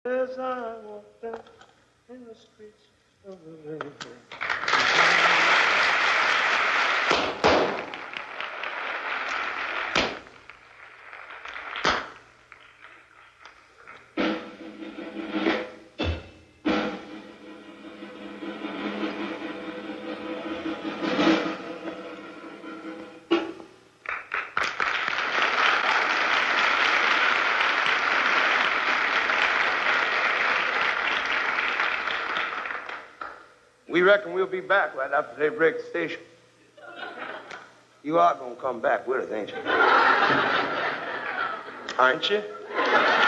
As I walk down in the streets of the rain. We reckon we'll be back right after they break the station. You are gonna come back with us, ain't you? Aren't you?